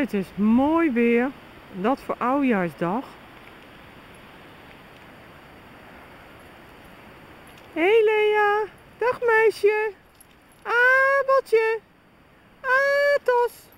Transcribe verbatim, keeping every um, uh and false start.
Het is mooi weer. Dat voor Oudejaarsdag. Hé hey Lea. Dag meisje. Ah, Botje. Ah, Tos.